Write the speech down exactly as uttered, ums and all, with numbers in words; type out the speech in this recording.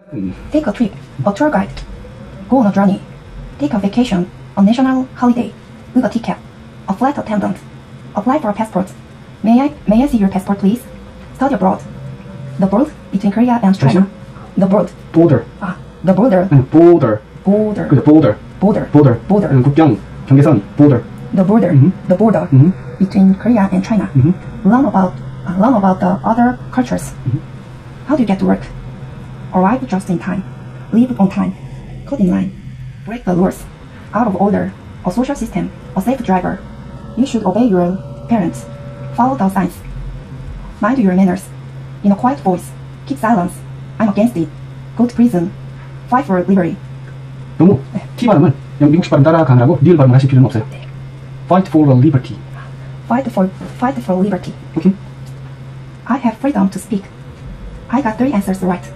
음. Take a trip, a tour guide. Go on a journey. Take a vacation, a national holiday. Book a ticket. A flight attendant. Apply for a passport. May I may I see your passport, please? Study abroad. The border between Korea and China. The border. border. 아, the border. 응, border. border. 그죠, border. border. border. border. 응, 국경, 경계선, border. The border. Mhm. The border Mhm. between Korea and China. Mhm. Learn about uh, learn about the other cultures. Mhm. How do you get to work? Arrive just in time. Leave on time. Cut in line. Break the rules. Out of order. A social system. A safe driver. You should obey your parents. Follow the signs. Mind your manners. In a quiet voice. Keep silence. I'm against it. Go to prison. Fight for liberty. 너무 T 발음을 미국식 발음 따라가느라고 리을 발음을 하실 필요는 없어요. Fight for liberty. Fight for fight for liberty. 오케이? I have freedom to speak. I got three answers right.